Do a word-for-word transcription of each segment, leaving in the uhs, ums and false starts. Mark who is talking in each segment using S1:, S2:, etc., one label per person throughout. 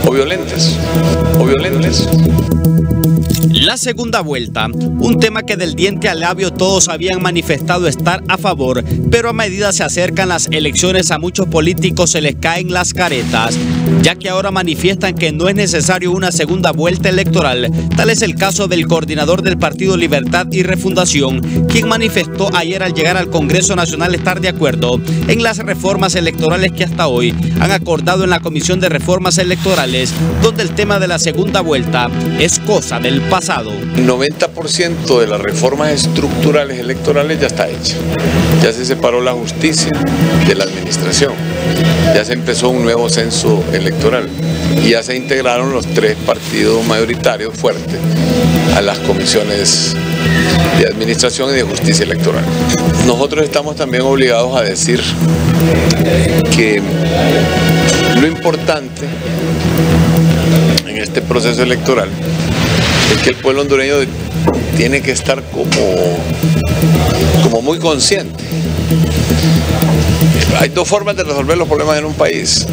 S1: o violentas, o violentas.
S2: La segunda vuelta, un tema que del diente al labio todos habían manifestado estar a favor, pero a medida se acercan las elecciones a muchos políticos se les caen las caretas, ya que ahora manifiestan que no es necesario una segunda vuelta electoral. Tal es el caso del coordinador del Partido Libertad y Refundación, quien manifestó ayer al llegar al Congreso Nacional estar de acuerdo en las reformas electorales que hasta hoy han acordado en la Comisión de Reformas Electorales, donde el tema de la segunda vuelta es cosa del pasado.
S1: El noventa por ciento de las reformas estructurales electorales ya está hecha. Ya se separó la justicia de la administración. Ya se empezó un nuevo censo electoral. Y ya se integraron los tres partidos mayoritarios fuertes a las comisiones de administración y de justicia electoral. Nosotros estamos también obligados a decir que lo importante en este proceso electoral es que el pueblo hondureño tiene que estar como, como muy consciente. Hay dos formas de resolver los problemas en un país: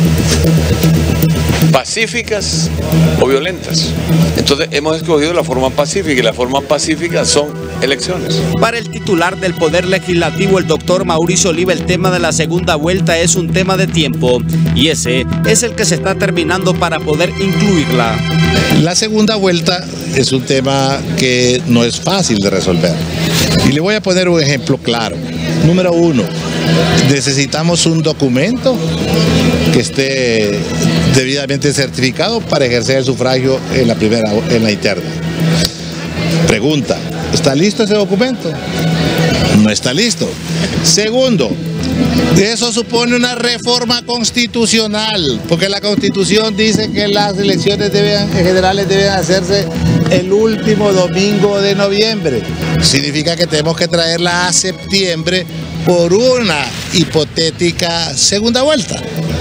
S1: pacíficas o violentas. Entonces hemos escogido la forma pacífica, y la forma pacífica son elecciones.
S2: Para el titular del Poder Legislativo, el doctor Mauricio Oliva, el tema de la segunda vuelta es un tema de tiempo, y ese es el que se está terminando para poder incluirla.
S3: La segunda vuelta es un tema que no es fácil de resolver. Y le voy a poner un ejemplo claro. Número uno, necesitamos un documento que esté debidamente certificado para ejercer el sufragio en la primera, en la interna. Pregunta, ¿está listo ese documento? No está listo. Segundo, eso supone una reforma constitucional, porque la Constitución dice que las elecciones deben, generales deben hacerse el último domingo de noviembre. Significa que tenemos que traerla a septiembre por una hipotética segunda vuelta.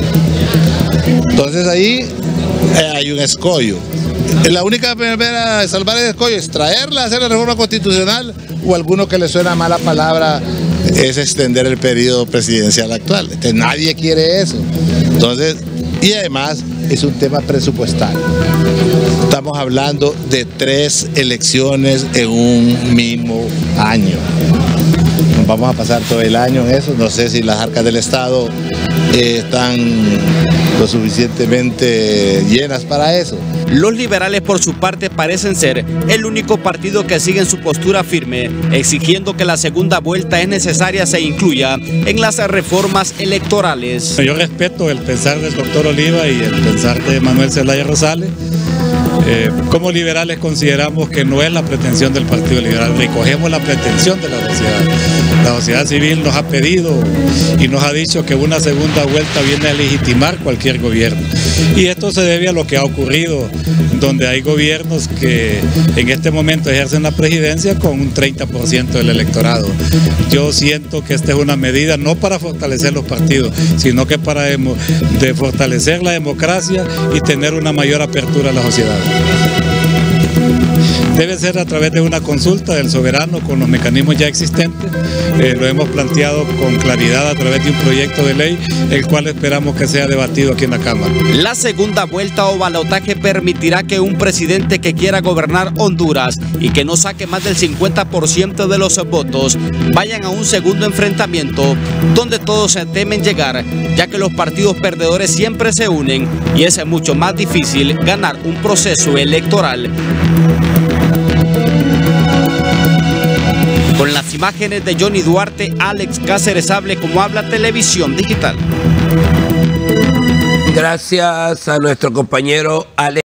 S3: Entonces ahí eh, hay un escollo. La única manera de salvar el escollo es traerla, hacer la reforma constitucional, o alguno que le suena mala palabra es extender el periodo presidencial actual. Entonces nadie quiere eso. Entonces, y además es un tema presupuestario. Estamos hablando de tres elecciones en un mismo año. Nos vamos a pasar todo el año en eso. No sé si las arcas del Estado eh, están lo suficientemente llenas para eso.
S2: Los liberales, por su parte, parecen ser el único partido que sigue en su postura firme, exigiendo que la segunda vuelta es necesaria se incluya en las reformas electorales.
S4: Yo respeto el pensar del doctor Oliva y el pensar de Manuel Zelaya Rosales. Eh, como liberales consideramos que no es la pretensión del Partido Liberal, recogemos la pretensión de la sociedad. La sociedad civil nos ha pedido y nos ha dicho que una segunda vuelta viene a legitimar cualquier gobierno. Y esto se debe a lo que ha ocurrido, donde hay gobiernos que en este momento ejercen la presidencia con un treinta por ciento del electorado. Yo siento que esta es una medida no para fortalecer los partidos, sino que para de fortalecer la democracia y tener una mayor apertura a la sociedad. Debe ser a través de una consulta del soberano con los mecanismos ya existentes. Eh, lo hemos planteado con claridad a través de un proyecto de ley, el cual esperamos que sea debatido aquí en la Cámara.
S2: La segunda vuelta o balotaje permitirá que un presidente que quiera gobernar Honduras y que no saque más del cincuenta por ciento de los votos vayan a un segundo enfrentamiento donde todos se temen llegar, ya que los partidos perdedores siempre se unen y es mucho más difícil ganar un proceso electoral. Con las imágenes de Johnny Duarte, Alex Cáceres Hable, como habla Televisión Digital.
S5: Gracias a nuestro compañero Alex.